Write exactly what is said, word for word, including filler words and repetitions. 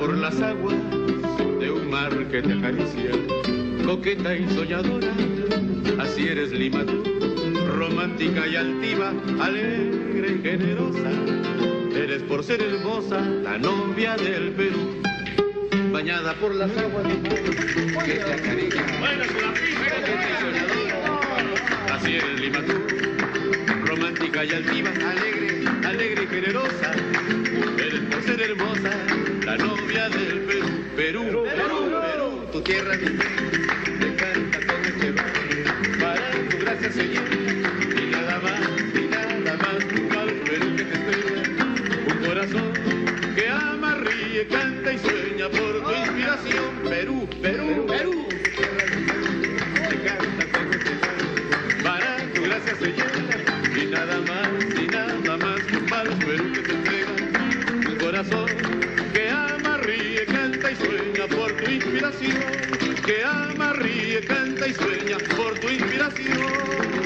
por las aguas de un mar que te acaricia, coqueta y soñadora, así eres Lima tú, romántica y altiva, alegre y generosa, eres por ser hermosa la novia del Perú, bañada por las aguas de un mar que te acaricia, coqueta y soñadora, así eres Lima tú, romántica y altiva, alegre, alegre y generosa, eres por ser hermosa la novia del Perú, Perú, Perú, Perú, Perú, tu tierra mi te canta con este baile, para tu gracia se llena, y nada más, y nada más, al Perú que te espera, un corazón que ama, ríe, canta y sueña por tu inspiración, Perú, Perú, Perú, te canta con este baile, para tu gracia se llena, y nada más, y nada más, al Perú que te entrega, un corazón que ama, ríe, canta y sueña por tu inspiración, que ama, ríe, canta y sueña por tu inspiración.